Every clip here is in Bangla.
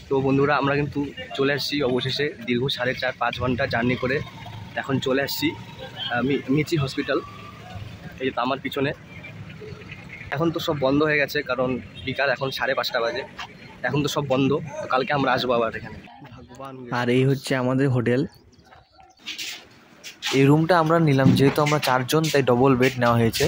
তো বন্ধুরা আমরা কিন্তু চলে আসছি অবশেষে দীর্ঘ 4.5-5 ঘন্টা জার্নি করে এখন চলে আসছি মেচি হসপিটাল। এই যে আমার পিছনে। এখন তো সব বন্ধ হয়ে গেছে কারণ বিকাল এখন 5:30 বাজে, এখন তো সব বন্ধ। তো কালকে আমরা আসবো আবার এখানে। আর এই হচ্ছে আমাদের হোটেল। এই রুমটা আমরা নিলাম যেহেতু আমরা 4 জন, তাই ডবল বেড নেওয়া হয়েছে।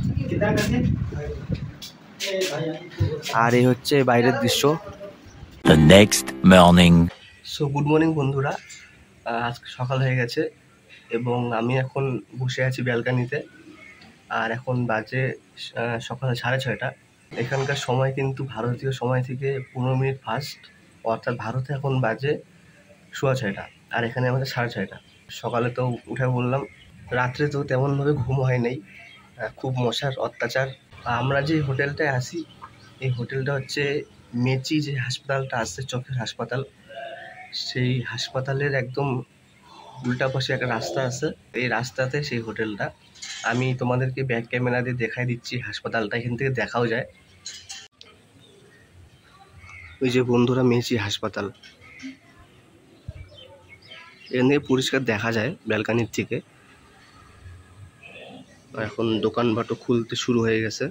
আর এই হচ্ছে বাইরের দৃশ্য। The next morning. So good morning বন্ধুরা, আজকে সকাল হয়ে গেছে এবং আমি এখন বসে আছি ব্যালকানিতে। আর এখন বাজে সকাল 6:30। এখানকার সময় কিন্তু ভারতীয় সময় থেকে 15 মিনিট ফাস্ট, অর্থাৎ ভারতে এখন বাজে 6:30 আর এখানে আমাদের 6:30। সকালে তো উঠে বললাম, রাত্রে তো তেমনভাবে ঘুম হয় নাই, খুব মশার অত্যাচার। আমরা যে হোটেলটায় আসি এই হোটেলটা হচ্ছে মেচি যে হাসপাতালটা আছে, চোখের হাসপাতাল, সেই হাসপাতালের একদম উল্টা পাশে একটা রাস্তা আছে, এই রাস্তাতে সেই হোটেলটা। আমি তোমাদেরকে ব্যাক ক্যামেরা দিয়ে দেখাই দিচ্ছি হাসপাতালটা, এখান থেকে দেখাও যায়। ওই যে বন্ধুরা মেচি হাসপাতাল, এখান থেকে পরিষ্কার দেখা যায় ব্যালকানির থেকে। এখন দোকানপাটও খুলতে শুরু হয়ে গেছে।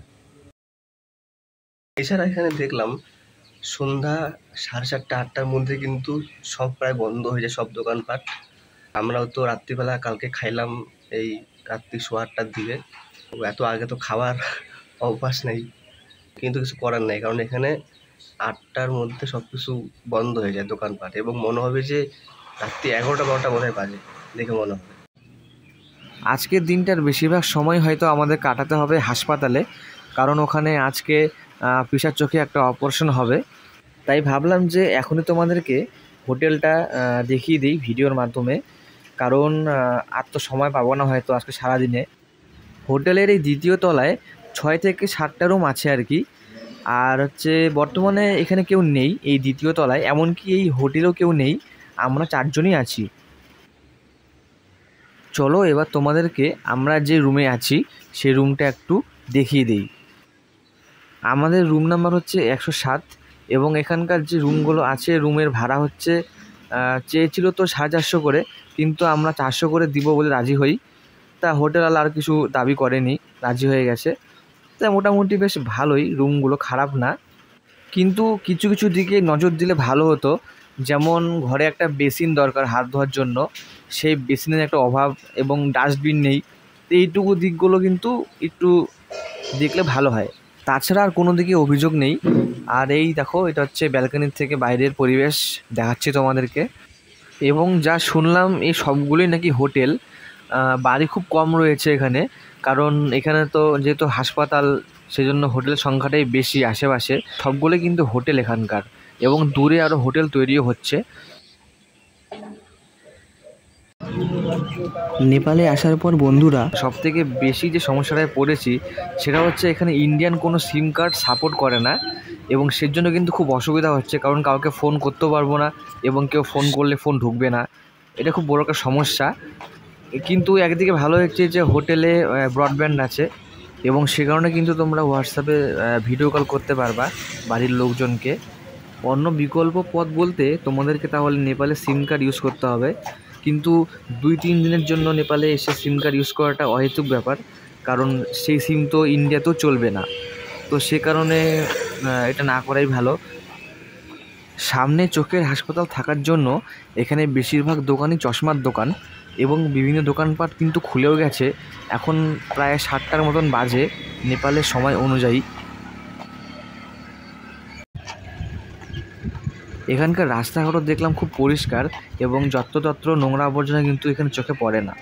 এছাড়া এখানে দেখলাম সন্ধ্যা 7:30-8টার মধ্যে কিন্তু সব প্রায় বন্ধ হয়ে যায়, সব দোকানপাট। আমরাও তো রাত্রিবেলা কালকে খাইলাম এই রাত্রি 8:30টার দিকে। এত আগে তো খাওয়ার অভ্যাস নেই, কিন্তু কিছু করার নেই, কারণ এখানে 8টার মধ্যে সব কিছু বন্ধ হয়ে যায় দোকানপাট, এবং মনে হবে যে রাত্রি 11টা-12টা বোধহয় বাজে দেখে মনে হবে। আজকের দিনটার বেশিরভাগ সময় হয়তো আমাদের কাটাতে হবে হাসপাতালে, কারণ ওখানে আজকে পিসার চোখে একটা অপারেশন হবে। তাই ভাবলাম যে এখনই তোমাদেরকে হোটেলটা দেখিয়ে দিই ভিডিওর মাধ্যমে, কারণ আর তো সময় পাবো না হয়তো আজকে সারাদিনে। হোটেলের এই 2য় তলায় 6 থেকে 7টা রুম আছে আর কি। আর হচ্ছে বর্তমানে এখানে কেউ নেই এই 2য় তলায়, এমনকি এই হোটেলেও কেউ নেই, আমরা 4 জনই আছি। চলো এবার তোমাদেরকে আমরা যে রুমে আছি সেই রুমটা একটু দেখিয়ে দিই। আমাদের রুম নাম্বার হচ্ছে 107, এবং এখানকার যে রুমগুলো আছে রুমের ভাড়া হচ্ছে চেয়েছিল তো 450 করে, কিন্তু আমরা 400 করে দিব বলে রাজি হই। তা হোটেলওয়ালা আর কিছু দাবি করেনি, রাজি হয়ে গেছে। তা মোটামুটি বেশ ভালোই, রুমগুলো খারাপ না, কিন্তু কিছু কিছু দিকে নজর দিলে ভালো হতো। যেমন ঘরে একটা বেসিন দরকার হাত ধোয়ার জন্য, সেই বেসিনের একটা অভাব, এবং ডাস্টবিন নেই। তো এইটুকু দিকগুলো কিন্তু একটু দেখলে ভালো হয়, তাছাড়া আর কোনো দিকে অভিযোগ নেই। আর এই দেখো, এটা হচ্ছে ব্যালকনির থেকে বাইরের পরিবেশ দেখাচ্ছি তোমাদেরকে। এবং যা শুনলাম এই সবগুলোই নাকি হোটেল, বাড়ি খুব কম রয়েছে এখানে, কারণ এখানে তো যেহেতু হাসপাতাল সেজন্য হোটেল সংখ্যাটাই বেশি আশেপাশে। সবগুলোই কিন্তু হোটেল এখানকার, এবং দূরে আরও হোটেল তৈরিও হচ্ছে। নেপালে আসার পর বন্ধুরা সবথেকে বেশি যে সমস্যাটায় পড়েছি সেটা হচ্ছে এখানে ইন্ডিয়ান কোনো সিম কার্ড সাপোর্ট করে না, এবং সেজন্য কিন্তু খুব অসুবিধা হচ্ছে, কারণ কাউকে ফোন করতেও পারবো না, এবং কেউ ফোন করলে ফোন ঢুকবে না। এটা খুব বড় একটা সমস্যা। কিন্তু একদিকে ভালো হচ্ছে যে হোটেলে ব্রডব্যান্ড আছে, এবং সে কারণে কিন্তু তোমরা হোয়াটসঅ্যাপে ভিডিও কল করতে পারবা বাড়ির লোকজনকে। অন্য বিকল্প পথ বলতে তোমাদেরকে তাহলে নেপালে সিম কার্ড ইউজ করতে হবে, কিন্তু 2-3 দিনের জন্য নেপালে এসে সিম কার্ড ইউজ করাটা অহেতুক ব্যাপার, কারণ সেই সিম তো ইন্ডিয়াতেও চলবে না। তো সে কারণে এটা না করাই ভালো। সামনে চোখের হাসপাতাল থাকার জন্য এখানে বেশিরভাগ দোকানই চশমার দোকান, এবং বিভিন্ন দোকানপাট কিন্তু খুলেও গেছে। এখন প্রায় 7টার মতন বাজে নেপালের সময় অনুযায়ী। এখানকার রাস্তাঘাটও দেখলাম খুব পরিষ্কার, এবং যত্রতত্র নোংরা আবর্জনা কিন্তু এখানে চোখে পড়ে না।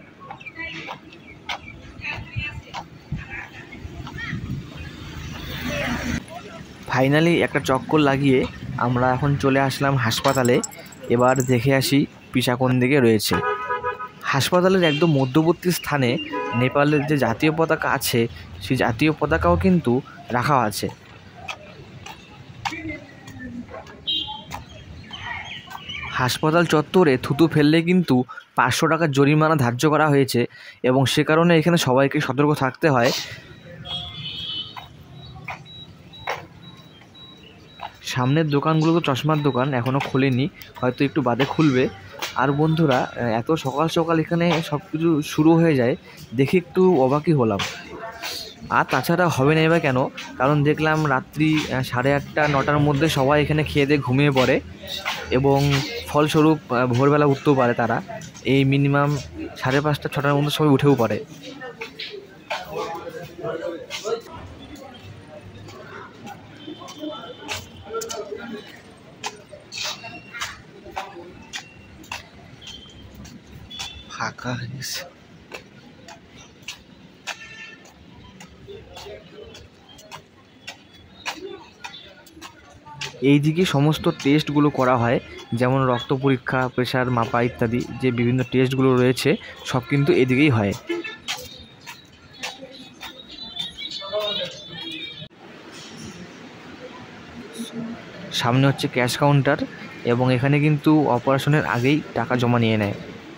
ফাইনালি একটা চক্কর লাগিয়ে আমরা এখন চলে আসলাম হাসপাতালে। এবার দেখে আসি পিসা কোন দিকে রয়েছে। হাসপাতালের একদম মধ্যবর্তী স্থানে নেপালের যে জাতীয় পতাকা আছে সেই জাতীয় পতাকাও কিন্তু রাখা আছে। হাসপাতাল চত্বরে থুতু ফেললে কিন্তু 500 টাকার জরিমানা ধার্য করা হয়েছে, এবং সে কারণে এখানে সবাইকে সতর্ক থাকতে হয়। সামনের দোকানগুলো তো চশমার দোকান, এখনও খোলেনি, হয়তো একটু বাদে খুলবে। আর বন্ধুরা, এত সকাল সকাল এখানে সব কিছু শুরু হয়ে যায় দেখে একটু অবাকই হলাম। আর তাছাড়া হবে না এবার কেন, কারণ দেখলাম রাত্রি 8:30 9টার মধ্যে সবাই এখানে খেয়ে দিয়ে ঘুমিয়ে পড়ে এবং ফলস্বরূপ ভোরবেলা উঠতেও পারে তারা। এই মিনিমাম 5:30 6টার মধ্যে সবাই উঠেও পড়ে। ফাঁকা হয়ে গেছে। এইদিকে সমস্ত টেস্টগুলো করা হয়, যেমন রক্ত পরীক্ষা, প্রেশার মাপা ইত্যাদি যে বিভিন্ন টেস্টগুলো রয়েছে সব কিন্তু এদিকেই হয়। সামনে হচ্ছে ক্যাশ কাউন্টার এবং এখানে কিন্তু অপারেশনের আগেই টাকা জমা নিয়ে নেয়।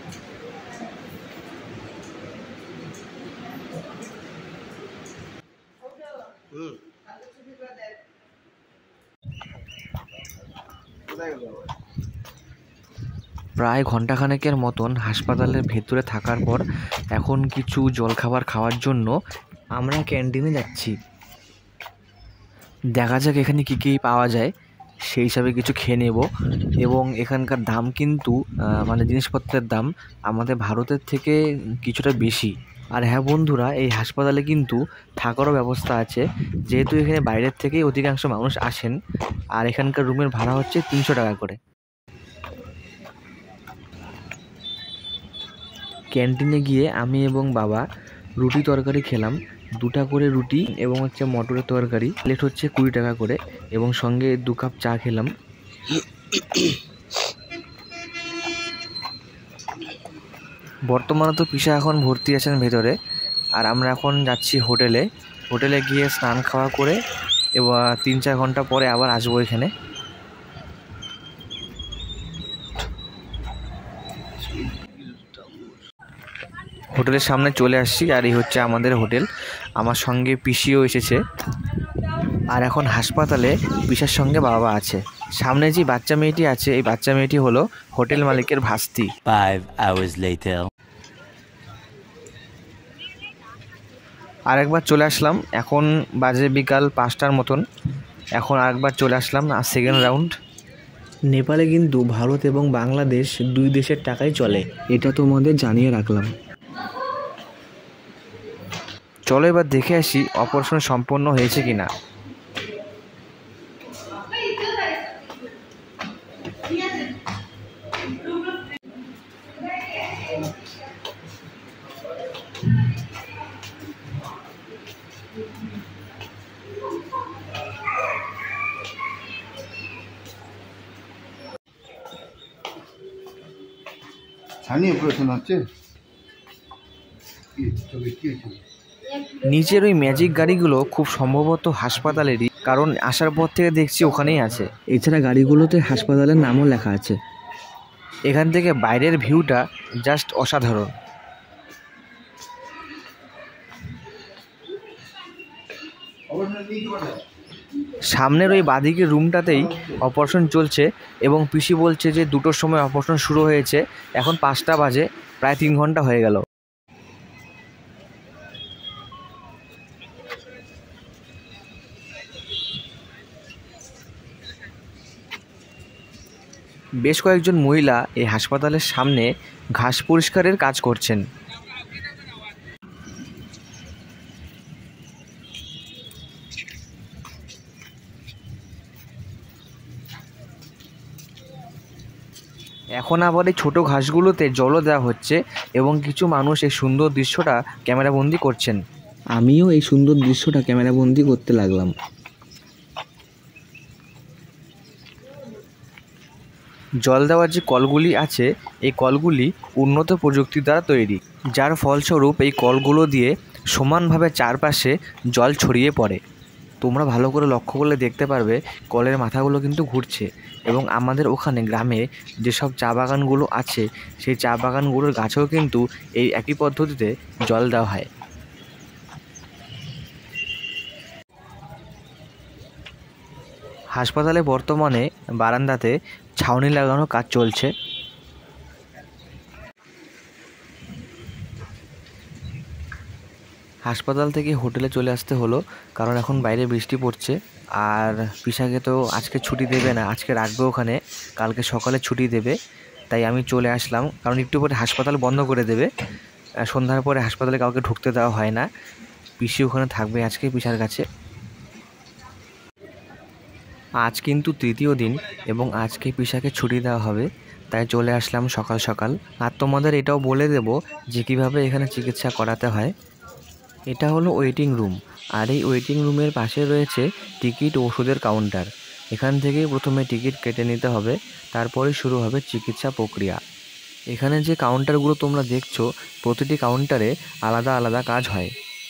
প্রায় ঘন্টাখানেকের মতন হাসপাতালের ভেতরে থাকার পর এখন কিছু জলখাবার খাওয়ার জন্য আমরা ক্যান্টিনে যাচ্ছি। দেখা যাক এখানে কী কী পাওয়া যায়, সেই হিসাবে কিছু খেয়ে নেব। এবং এখানকার দাম কিন্তু মানে জিনিসপত্রের দাম আমাদের ভারতের থেকে কিছুটা বেশি। আর হ্যাঁ বন্ধুরা, এই হাসপাতালে কিন্তু থাকারও ব্যবস্থা আছে, যেহেতু এখানে বাইরের থেকেই অধিকাংশ মানুষ আসেন। আর এখানকার রুমের ভাড়া হচ্ছে 300 টাকা করে। ক্যান্টিনে গিয়ে আমি এবং বাবা রুটি তরকারি খেলাম, 2টা করে রুটি এবং হচ্ছে মটরের তরকারি। প্লেট হচ্ছে 20 টাকা করে এবং সঙ্গে 2 কাপ চা খেলাম। বর্তমানে তো পিসা এখন ভর্তি আছেন ভেতরে, আর আমরা এখন যাচ্ছি হোটেলে গিয়ে স্নান খাওয়া করে এবার 3-4 ঘন্টা পরে আবার আসবো এখানে। হোটেলের সামনে চলে আসছি, আর এই হচ্ছে আমাদের হোটেল। আমার সঙ্গে পিসিও এসেছে, আর এখন হাসপাতালে পিসার সঙ্গে বাবা আছে। সামনে যে বাচ্চা মেয়েটি আছে, এই বাচ্চা মেয়েটি হলো হোটেল মালিকের ভাস্তি। 5 hours later. আরেকবার চলে আসলাম, এখন বাজে বিকাল 5টার মতন। এখন আরেকবার চলে আসলাম সেকেন্ড রাউন্ড। নেপালে কিন্তু ভারত এবং বাংলাদেশ 2 দেশের টাকাই চলে, এটা তোমাদের জানিয়ে রাখলাম। চলো এবার দেখে আসি অপারেশন সম্পন্ন হয়েছে কিনা। নিচের ওই ম্যাজিক গাড়িগুলো খুব সম্ভবত হাসপাতালেরই, কারণ আসার পর থেকে দেখছি ওখানেই আছে। এছাড়া গাড়িগুলোতে হাসপাতালের নামও লেখা আছে। এখান থেকে বাইরের ভিউটা জাস্ট অসাধারণ। সামনের ওই বাঁদিকের রুমটাতেই অপারেশন চলছে এবং পিসি বলছে যে 2টোর সময় অপারেশন শুরু হয়েছে, এখন 5টা বাজে, প্রায় 3 ঘন্টা হয়ে গেল। বেশ কয়েকজন মহিলা এই হাসপাতালের সামনে ঘাস পরিষ্কারের কাজ করছেন। এখন আবার এই ছোটো ঘাসগুলোতে জলও দেওয়া হচ্ছে এবং কিছু মানুষ এই সুন্দর দৃশ্যটা ক্যামেরাবন্দি করছেন। আমিও এই সুন্দর দৃশ্যটা ক্যামেরাবন্দি করতে লাগলাম। জল দেওয়ার যে কলগুলি আছে, এই কলগুলি উন্নত প্রযুক্তি দ্বারা তৈরি, যার ফলস্বরূপ এই কলগুলো দিয়ে সমানভাবে চারপাশে জল ছড়িয়ে পড়ে। তোমরা ভালো করে লক্ষ্য করলে দেখতে পারবে কলের মাথাগুলো কিন্তু ঘুরছে এবং আমাদের ওখানে গ্রামে যেসব চা বাগানগুলো আছে, সেই চা বাগানগুলোর গাছেও কিন্তু এই একই পদ্ধতিতে জল দেওয়া হয়। হাসপাতালে বর্তমানে বারান্দাতে ছাউনি লাগানোর কাজ চলছে। হাসপাতাল থেকে হোটেলে চলে আসতে হলো, কারণ এখন বাইরে বৃষ্টি পড়ছে। আর পিসাকে তো আজকে ছুটি দেবে না, আজকে রাখবে ওখানে, কালকে সকালে ছুটি দেবে। তাই আমি চলে আসলাম, কারণ একটু পরে হাসপাতাল বন্ধ করে দেবে। সন্ধ্যার পরে হাসপাতালে কাউকে ঢুকতে দেওয়া হয় না। পিসি ওখানে থাকবে আজকে পিসার কাছে। আজ কিন্তু তৃতীয় দিন এবং আজকে পিসাকে ছুটি দেওয়া হবে, তাই চলে আসলাম সকাল সকাল। আর তোমাদের এটাও বলে দেব যে কীভাবে এখানে চিকিৎসা করাতে হয়। এটা হলো ওয়েটিং রুম, আর এই ওয়েটিং রুমের পাশে রয়েছে টিকিট ও ওষুধের কাউন্টার। এখান থেকেই প্রথমে টিকিট কেটে নিতে হবে, তারপরে শুরু হবে চিকিৎসা প্রক্রিয়া। এখানে যে কাউন্টারগুলো তোমরা দেখছো, প্রতিটি কাউন্টারে আলাদা আলাদা কাজ হয়।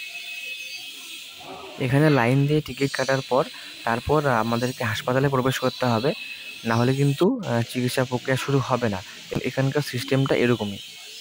এখানে লাইন দিয়ে টিকিট কাটার পর তারপর আমাদেরকে হাসপাতালে প্রবেশ করতে হবে, না হলে কিন্তু চিকিৎসা প্রক্রিয়া শুরু হবে না। এখানকার সিস্টেমটা এরকমই।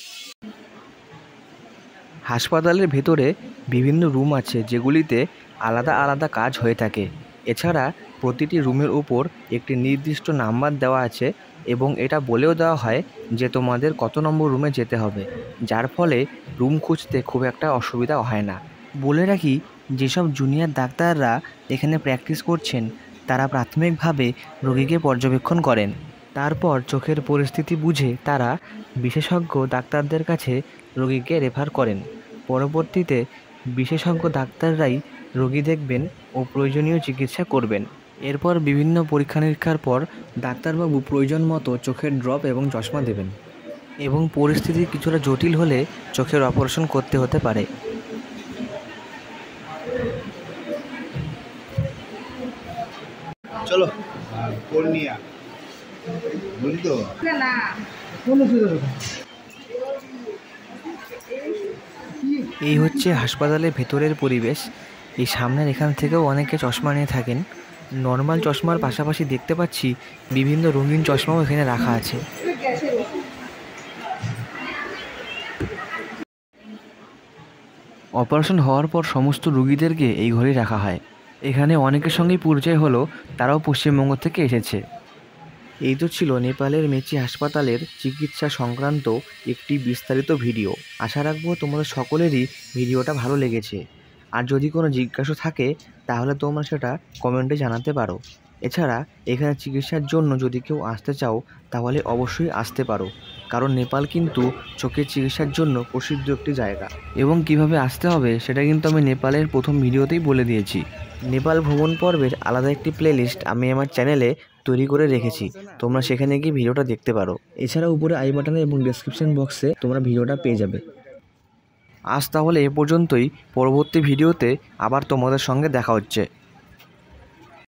হাসপাতালের ভেতরে বিভিন্ন রুম আছে যেগুলিতে আলাদা আলাদা কাজ হয়ে থাকে। এছাড়া প্রতিটি রুমের উপর একটি নির্দিষ্ট নাম্বার দেওয়া আছে এবং এটা বলেও দেওয়া হয় যে তোমাদের কত নম্বর রুমে যেতে হবে, যার ফলে রুম খুঁজতে খুব একটা অসুবিধা হয় না। বলে রাখি, যেসব জুনিয়র ডাক্তাররা এখানে প্র্যাকটিস করছেন তারা প্রাথমিকভাবে রোগীকে পর্যবেক্ষণ করেন, তারপর চোখের পরিস্থিতি বুঝে তারা বিশেষজ্ঞ ডাক্তারদের কাছে রোগীকে রেফার করেন। পরবর্তীতে বিশেষজ্ঞ ডাক্তাররাই রোগী দেখবেন ও প্রয়োজনীয় চিকিৎসা করবেন। এরপর বিভিন্ন পরীক্ষা নিরীক্ষার পর ডাক্তারবাবু প্রয়োজন মতো চোখের ড্রপ এবং চশমা দেবেন, এবং পরিস্থিতি কিছুটা জটিল হলে চোখের অপারেশন করতে হতে পারে। চলো এই হচ্ছে হাসপাতালের ভেতরের পরিবেশ। এই সামনের এখান থেকেও অনেকে চশমা নিয়ে থাকেন। নর্মাল চশমার পাশাপাশি দেখতে পাচ্ছি বিভিন্ন রঙিন চশমাও এখানে রাখা আছে। অপারেশন হওয়ার পর সমস্ত রোগীদেরকে এই ঘরেই রাখা হয়। এখানে অনেকের সঙ্গেই পরিচয় হলো, তারাও পশ্চিমবঙ্গ থেকে এসেছে। এই তো ছিল নেপালের মেচি হাসপাতালের চিকিৎসা সংক্রান্ত একটি বিস্তারিত ভিডিও। আশা রাখবো তোমাদের সকলেরই ভিডিওটা ভালো লেগেছে। আর যদি কোনো জিজ্ঞাসা থাকে তাহলে তোমরা সেটা কমেন্টে জানাতে পারো। এছাড়া এখানে চিকিৎসার জন্য যদি কেউ আসতে চাও তাহলে অবশ্যই আসতে পারো, কারণ নেপাল কিন্তু চোখের চিকিৎসার জন্য প্রসিদ্ধ একটি জায়গা। এবং কিভাবে আসতে হবে সেটা কিন্তু আমি নেপালের প্রথম ভিডিওতেই বলে দিয়েছি। নেপাল ভ্রমণ পর্বের আলাদা একটি প্লেলিস্ট আমি আমার চ্যানেলে তৈরি করে রেখেছি, তোমরা সেখানে গিয়ে ভিডিওটা দেখতে পারো। এছাড়া উপরে আই বাটনে এবং ডেসক্রিপশন বক্সে তোমরা ভিডিওটা পেয়ে যাবে। আজ তাহলে এ পর্যন্তই, পরবর্তী ভিডিওতে আবার তোমাদের সঙ্গে দেখা হচ্ছে।